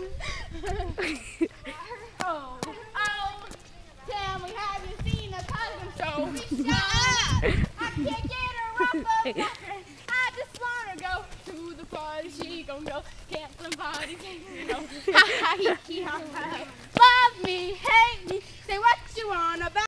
Oh, tell me, have you seen a cousin show? Shut up! I can't get her off of nothing. I just wanna go to the party. She gon' go. Can't somebody take me home? Ha ha, he ha ha. Love me, hate me, say what you want about.